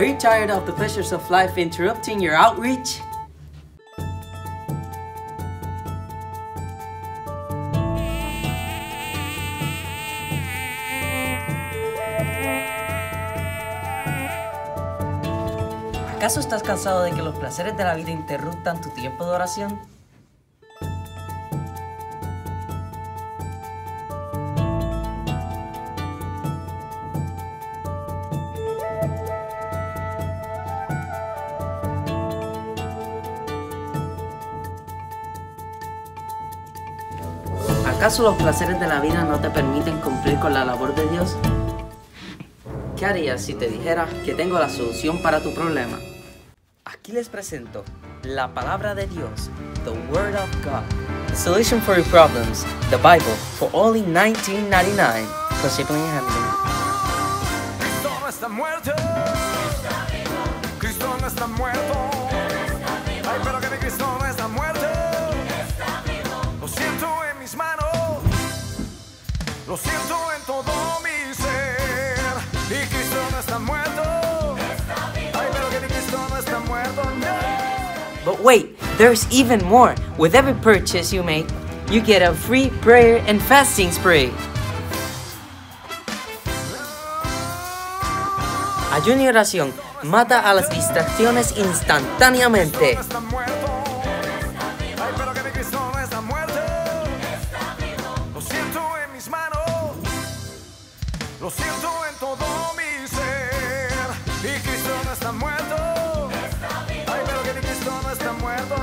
Are you tired of the pleasures of life interrupting your outreach? ¿Acaso estás cansado de que los placeres de la vida interrumpan tu tiempo de oración? ¿Acaso los placeres de la vida no te permiten cumplir con la labor de Dios? ¿Qué harías si te dijera que tengo la solución para tu problema? Aquí les presento la palabra de Dios, the Word of God. The solution for your problems, the Bible, for only $19.99 for shipping and handling. Cristo no está muerto. Cristo no está muerto. Ay, pero que Cristo no está muerto. Lo siento en mis manos. Lo siento en todo mi ser. Y Cristo no está muerto. Ay, pero que Cristo no está muerto. No. But wait, there's even more. With every purchase you make, you get a free prayer and fasting spray. Ayuno y oración mata a las distracciones instantáneamente. Está muerto. Ay, pero que Cristo no está muerto. Lo siento en mis manos. Lo siento en todo mi ser. Y Cristo no está muerto. Ay, pero que Cristo no está muerto.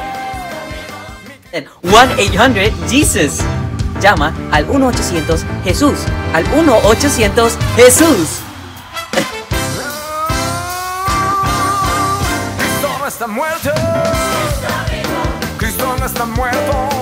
And 1-800-JESUS. Llama al 1-800-JESUS. Al 1-800-JESUS. Cristo no está muerto. Cristo no está muerto.